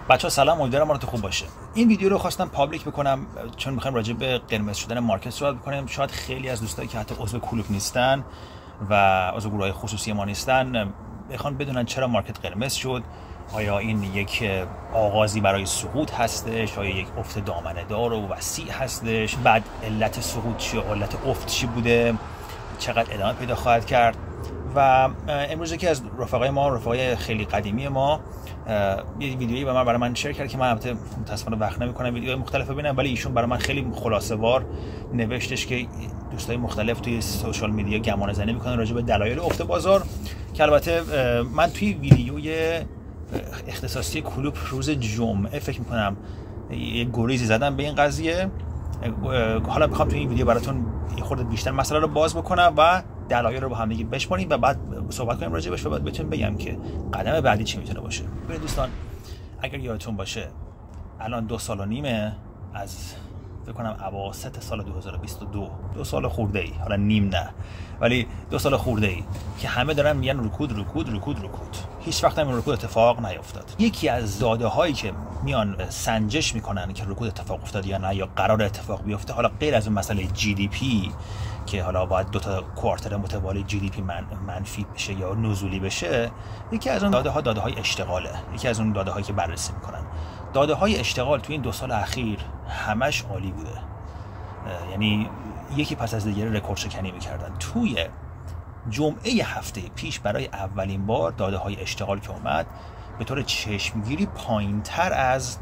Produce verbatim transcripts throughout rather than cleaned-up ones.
بچه‌ها سلام، امیدوارم حالتون خوب باشه. این ویدیو رو خواستم پابلیک بکنم چون می‌خوایم راجع به قرمز شدن مارکت صحبت بکنیم. شاید خیلی از دوستایی که حتی عضو کلوب نیستن و عضو گروه‌های خصوصی ما نیستن بخوان بدونن چرا مارکت قرمز شد. آیا این یک آغازی برای سقوط هستش؟ آیا یک افت دامنه‌دار و وسیع هستش؟ بعد علت سقوط چیه؟ علت افت چی بوده؟ چقدر ادامه پیدا خواهد کرد؟ و امروز یکی از رفقای ما، رفقای خیلی قدیمی ما، یه ویدیویی به من برای من شیر کرد که من البته متأسفانه وقت نمی‌کنم ویدیوهای مختلف ببینم، ولی ایشون برای من خیلی خلاصه وار نوشتش که دوستای مختلف توی سوشال میدیا گمانه زنی می‌کنن راجع به دلایل افت بازار، که البته من توی ویدیوی اختصاصی کلوب روز جمعه فکر می‌کنم یه گریزی زدم به این قضیه. حالا می‌خوام توی این ویدیو براتون یه خورده بیشتر مسئله رو باز بکنم و دلایل رو با هم دیگه بشماریم و بعد صحبت کنیم راجع بهش و بعد بهتون بگم که قدم بعدی چی میتونه باشه. ببینید دوستان، اگر یادتون باشه الان دو سال و نیمه از فکر کنم اواسط سال دو هزار و بیست و دو، دو سال خورده ای، حالا نیم نه ولی دو سال خورده ای که همه دارن میگن رکود رکود رکود رکود. هیچ وقت هم رکود اتفاق نیفتاد. یکی از داده هایی که میان سنجش میکنن که رکود اتفاق افتاد یا نه یا قرار اتفاق بیفته، حالا غیر از اون مسئله جی دی پی که حالا باید دو تا کوارتر متوالی جی دی پی من منفی بشه یا نزولی بشه، یکی از اون داده ها داده های اشتغاله. یکی از اون داده هایی که بررسی میکنن داده های اشتغال تو این دو سال اخیر همش عالی بوده، یعنی یکی پس از دیگری رکورد شکنی میکردن. توی جمعه هفته پیش برای اولین بار داده های اشتغال که اومد به طور چشمگیری پایین تر از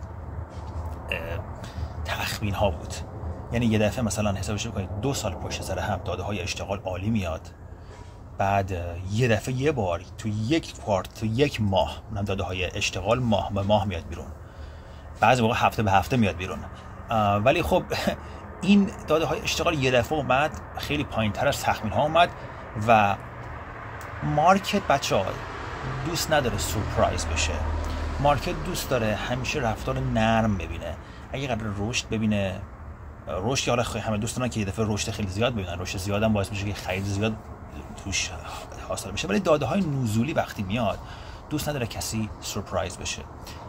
تخمین ها بود. یعنی یه دفعه مثلا حسابش بکنید دو سال پشت سر هم داده های اشتغال عالی میاد، بعد یه دفعه یه بار تو یک کوارت تو یک ماه اونم داده های اشتغال ماه به ماه میاد بیرون، بعضی موقع هفته به هفته میاد بیرون. ولی خب این داده های اشتغال یه دفعه اومد خیلی پایین تر از تخمین ها اومد و مارکت بچه‌ها دوست نداره سورپرایز بشه. مارکت دوست داره همیشه رفتار نرم ببینه. اگه قرار رشد ببینه، رشد حالا خیلی همه دوست دارن که یه دفعه رشد خیلی زیاد ببینن، رشد زیاد هم باعث میشه که خرید زیاد توش حاصل بشه. ولی داده های نزولی وقتی میاد دوست نداره کسی سورپرایز بشه.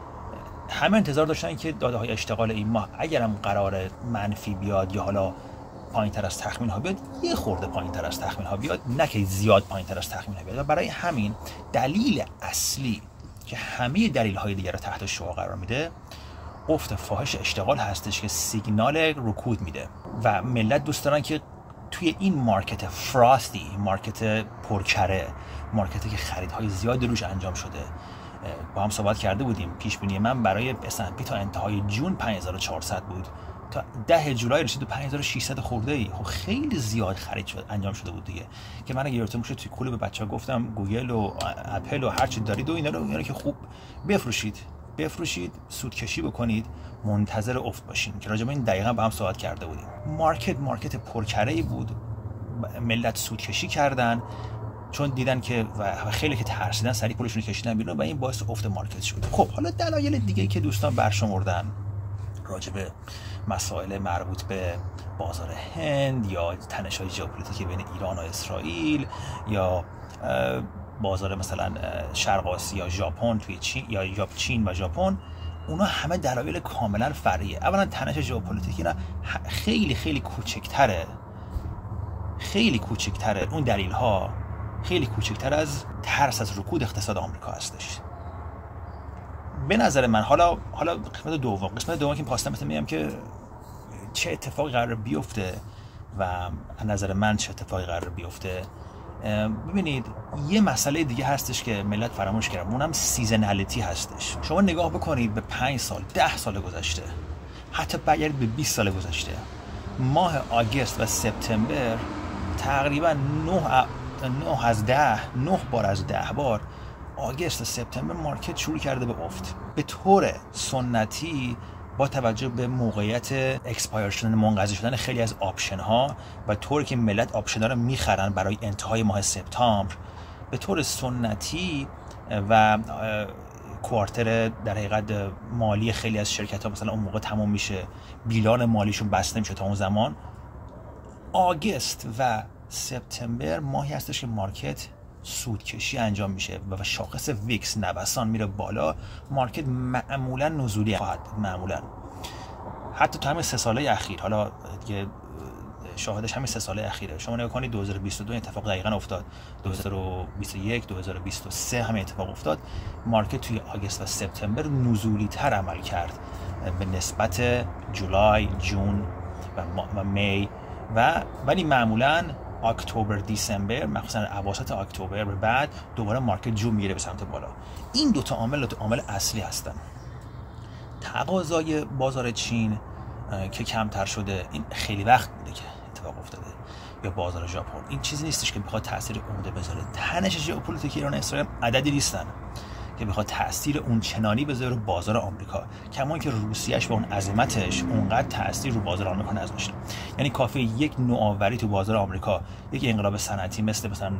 همه انتظار داشتن که داده های اشتغال این ماه اگرم قرار منفی بیاد یا حالا پایین تر از تخمین ها بیاد، یه خورده پایین تر از تخمین ها بیاد، نه که زیاد پایین تر از تخمین ها بیاد. و برای همین دلیل اصلی که همه دلیل های دیگر رو تحت شعاع قرار میده افت فاحش اشتغال هستش که سیگنال رکود میده و ملت دوست دارن که توی این مارکت فراستی، مارکت پرکره، مارکتی که خریدهای زیاد روش انجام شده، با هم صحبت کرده بودیم پیش بینی من برای اس اند پی تا انتهای جون پنج هزار و چهارصد بود، تا ده جولای رسید به پنج هزار و ششصد خورده ای. خب خیلی زیاد خرید شد انجام شده بود دیگه، که من اگه یادتون باشه توی کلوب بچه‌ها گفتم گوگل و اپل و هر چی دارید و اینا رو اینا که خوب بفروشید بفروشید سودکشی بکنید، منتظر افت باشین، که راجع به این دقیقاً با هم صحبت کرده بودیم. مارکت مارکت پرکره‌ای بود، ملت سودکشی کردن چون دیدن که و خیلی که ترسیدن سریع پولشون کشیدن بیرون و این باعث افت مارکت شد. خب حالا دلایل دیگه‌ای که دوستان برشمردن راجع به مسائل مربوط به بازار هند یا تنش‌های ژئوپلیتیکی بین ایران و اسرائیل یا بازار مثلا شرق آسیا، ژاپن توی چین یا چین و ژاپن، اونا همه دلایل کاملا فرعیه. اولا تنش ژئوپلیتیکی نه خیلی خیلی کوچکتره، خیلی کوچکتره اون دلیل ها خیلی کوچکتر از ترس از رکود اقتصاد آمریکا هستش به نظر من. حالا حالا قسمت دوم قسمت دوم که خواستم بهتون میگم که چه اتفاقی قرار بیفته و از نظر من چه اتفاقی قرار بیفته. ببینید یه مسئله دیگه هستش که ملت فراموش کردن، اونم سیزنالیتی هستش. شما نگاه بکنید به پنج سال، ده سال گذشته، حتی برگردید به بیست سال گذشته، ماه آگوست و سپتامبر تقریبا نه نه از ده نه بار از ده بار آگوست و سپتامبر مارکت شروع کرده به افت. به طور سنتی با توجه به موقعیت اکسپایر شدن، منقضی شدن خیلی از آپشن ها و طوری که ملت آپشن ها رو میخرن برای انتهای ماه سپتامبر، به طور سنتی و کوارتر در حقیقت مالی خیلی از شرکت ها مثلا اون موقع تموم میشه، بیلان مالیشون بسته میشه تا اون زمان، آگوست و سپتامبر ماهی هستش که مارکت سودکشی انجام میشه و شاخص ویکس نوسان میره بالا، مارکت معمولا نزولی خواهد معمولا. حتی تو همین سه ساله اخیر، حالا دیگه شاهدش همین سه ساله اخیره، شما نگاه کنید دو هزار و بیست و دو اتفاق دقیقاً افتاد، دو هزار و بیست و یک دو هزار و بیست و سه همین اتفاق افتاد. مارکت توی آگوست و سپتامبر نزولی تر عمل کرد به نسبت جولای، جون و, و می و ولی معمولاً اکتبر، دیسمبر، مخصوصا اواسط اکتبر به بعد دوباره مارکت جو میگیره به سمت بالا. این دو تا عامل دو عامل اصلی هستن. تقاضای بازار چین که کمتر شده، این خیلی وقت بوده که اتفاق افتاده، یا بازار ژاپن. این چیزی نیستش که بخواد تاثیر عمده بذاره. تنش ژئوپلیتیک ایران و اسرائیل عددی نیستن که بخواد تاثیر اون چنانی بذاره رو بازار آمریکا، کما اینکه روسیه‌اش با اون عظمتش اونقدر تاثیر رو بازار آمریکا نذاشته. یعنی کافیه یک نوآوری تو بازار آمریکا، یک انقلاب صنعتی مثل مثلا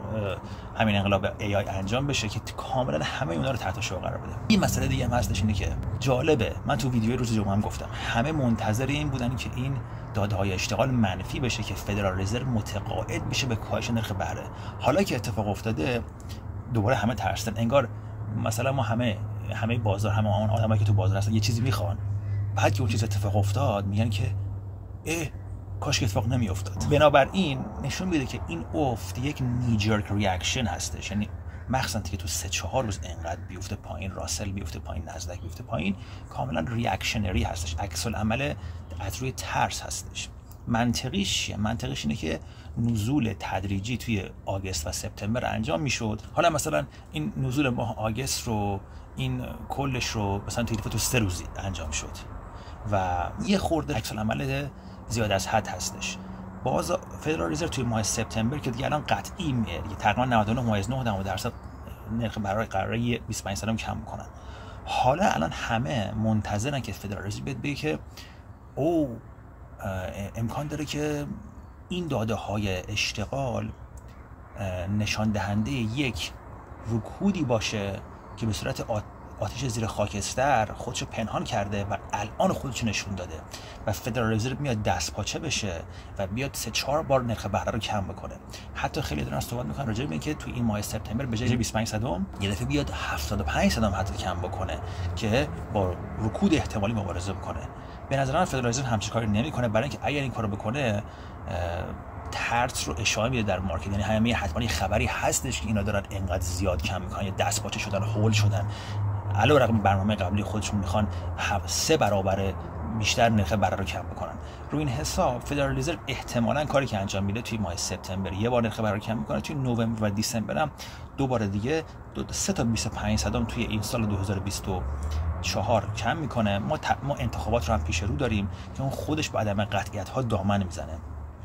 همین انقلاب ای آی انجام بشه که کاملا همه اونا رو تحت شعار قرار بده. این مسئله دیگه هم هستش، اینه که جالبه، من تو ویدیوی روز جمعه هم گفتم همه منتظر این بودن که این داده‌های اشتغال منفی بشه که فدرال رزرو متقاعد بشه به کاهش نرخ بهره. حالا که اتفاق افتاده دوباره همه ترسیدن، انگار مثلا ما همه همه بازار، همه اون آدمایی که تو بازار هستن یه چیزی میخوان، بعد که اون چیز اتفاق افتاد میگن که اه کاش که اتفاق نمیافتاد. بنابراین نشون میده که این افت یک نیجرک ریاکشن هستش، یعنی مخصوصا که تو سه چهار روز انقدر بیفته پایین، راسل بیفته پایین، نزدک بیفته پایین، کاملا ریاکشنری هستش، عکس العمل از روی ترس هستش. منطقیش چیه؟ منطقیش اینه که نزول تدریجی توی آگوست و سپتامبر انجام میشد. حالا مثلا این نزول ماه آگوست رو، این کلش رو مثلا توی تو سه روزی انجام شد و یه خورده عکس العمل زیاد از حد هستش. باز فدرال رزرو توی ماه سپتامبر که دیگه الان قطعی میه، تقریبا نود و نه ممیز نه درصد نرخ بهره قراره بیست و پنج صدم کم میکنن. حالا الان همه منتظرن که فدرال رزرو بیاد بگه که او امکان داره که این داده های اشتغال نشان دهنده یک رکودی باشه که به صورت آتش زیر خاکستر خودشو پنهان کرده و الان خودشو نشون داده و فدرال رزرو میاد دست پاچه بشه و بیاد سه چهار بار نرخ بهره رو کم بکنه. حتی خیلی دارن صحبت میکنن راجع به اینکه تو این ماه سپتامبر به جای بیست و پنج صدم یه دفعه بیاد هفتاد و پنج صدم حتی کم بکنه که با رکود احتمالی مبارزه بکنه. به نظر من فدرال رزرو همچین کاری نمیکنه، برای اینکه اگر این کارو بکنه ترس رو اشاره میده در مارکت، یعنی همه حتما یه خبری هستش که اینا دارن انقدر زیاد کم میکنن یا دست پاچه شدن، هول شدن، علاوه بر برنامه قبلی خودشون میخوان سه برابر بیشتر نرخ بهره رو کم بکنن. رو این حساب فدرال رزرو احتمالاً کاری که انجام میده توی ماه سپتامبر یه بار نرخ بهره رو کم میکنه، توی نوامبر و دیسمبر هم دو بار دیگه دو سه تا بیست و پنج صدم توی این سال دو هزار و بیست و چهار کم میکنه. ما ت... ما انتخابات رو هم پیش رو داریم که اون خودش با عدم قطعیت ها دامن میزنه،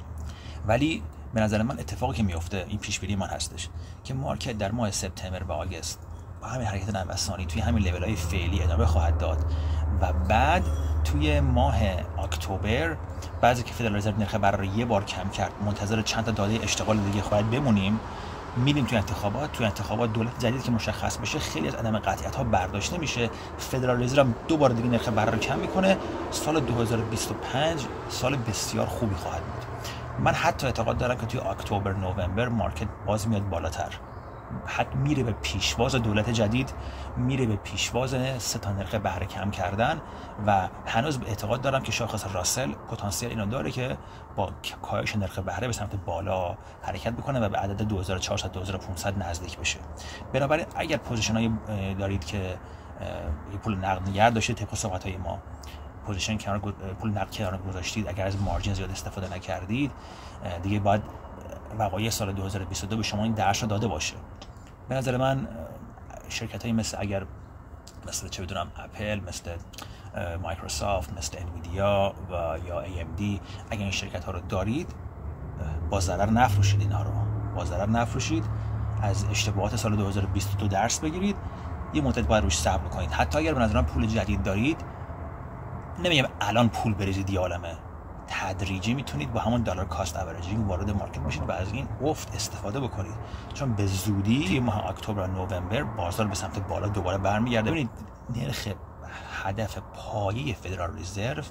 ولی به نظر من اتفاقی که میفته، این پیش بینی من هستش که مارکت در ماه سپتامبر و آگوست با همین حرکت نوسانی توی همین لول‌های فعلی ادامه خواهد داد و بعد توی ماه اکتبر بعضی که فدرال رزرو نرخ بهره رو یه بار کم کرد، منتظر چند تا داده اشتغال دیگه خواهد بمونیم. میریم توی انتخابات، توی انتخابات دولت جدید که مشخص بشه خیلی از عدم قطعیت ها برداشته میشه، فدرال رزرو هم دو بار دیگه نرخ بهره رو کم میکنه. سال دو هزار و بیست و پنج سال بسیار خوبی خواهد بود. من حتی اعتقاد دارم که توی اکتبر نوامبر مارکت باز میاد بالاتر، حتی میره به پیشواز دولت جدید، میره به پیشواز سه تا نرخ بهره کم کردن و هنوز به اعتقاد دارم که شاخص راسل پتانسیل اینو داره که با کاهش نرخ بهره به سمت بالا حرکت بکنه و به عدد دو هزار و چهارصد تا دو هزار و پانصد نزدیک بشه. بنابراین اگر پوزیشنایی دارید که پول نقد نگه داشته، طبق صحبت‌های ما پوزیشن کنار پول نقد کنار گذاشتید، اگر از مارجین زیاد استفاده نکردید، دیگه باید وقایع سال دو هزار و بیست و دو به شما این درس رو داده باشه. به نظر من شرکت‌هایی مثل اگر مثل چه بدونم اپل، مثل مایکروسافت، مثل انویدیا و یا ای ام دی، اگر این شرکت‌ها رو دارید با ضرر نفروشید، اینها رو با ضرر نفروشید، از اشتباهات سال دو هزار و بیست و دو درس بگیرید، یه مدت باید روش صبر کنید. حتی اگر به نظر من پول جدید دارید، نمیگم الان پول بریزید یه عالمه، تدریجی میتونید با همون دلار کاست اوریجینگ وارد مارکت بشید و از این افت استفاده بکنید، چون به زودی ماه اکتبر و نوامبر بازار به سمت بالا دوباره برمیگرده. ببینید نرخ هدف پایه فدرال رزرو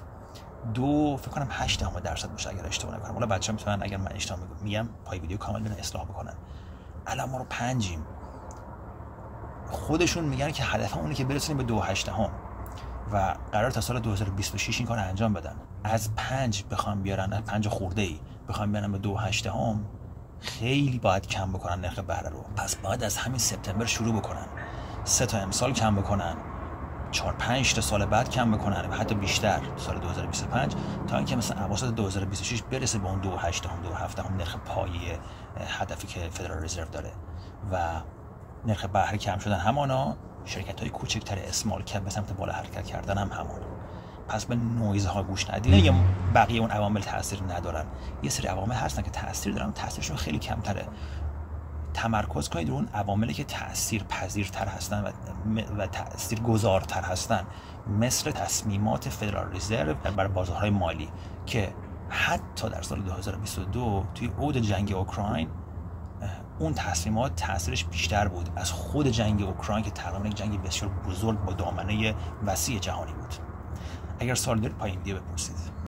دو فکر کنم هشت درصد باشه اگر اشتباه نکنم. حالا بچه‌ها میتونن اگر من اشتباه میگم پای ویدیو کامل ببینن اصلاح بکنن. الان ما رو پنجیم. خودشون میگن که هدف اونه که برسونیم به دو هشت هم و قرار تا سال دو هزار و بیست و شش این کار انجام بدن. از پنج بخوام بیارن، از پنج خورده ای بخوام بیارن به دو هشت هم، خیلی باید کم بکنن نرخ بهره رو. پس باید از همین سپتامبر شروع بکنن، سه تا امسال کم بکنن، چهار پنج تا سال بعد کم بکنن و حتی بیشتر سال دو هزار و بیست و پنج، تا اینکه مثلا اواسط دو هزار و بیست و شش برسه به اون دو هشت هم دو هفت هم نرخ پایه هدفی که فدرال رزرو داره. و نرخ بهره کم شدن همانا، شرکت‌های کوچکتر اسمال کپ به سمت بالا حرکت کردن هم همان. پس به نویزها گوش ندید. نمیگم بقیه اون عوامل تاثیر ندارن، یه سری عوامل هستن که تاثیر دارن، تاثیرشون خیلی کمتره. تمرکز کنید روی اون عواملی که تاثیر پذیرتر هستن و و تاثیر گذارتر هستن، مثل تصمیمات فدرال رزرو بر بازارهای مالی که حتی در سال دو هزار و بیست و دو توی عود جنگ اوکراین اون تصمیمات تاثیرش بیشتر بود از خود جنگ اوکراین که تقریبا یک جنگ بسیار بزرگ با دامنه وسیع جهانی بود. اگر سوال دارید پایین ویدیو بپرسید.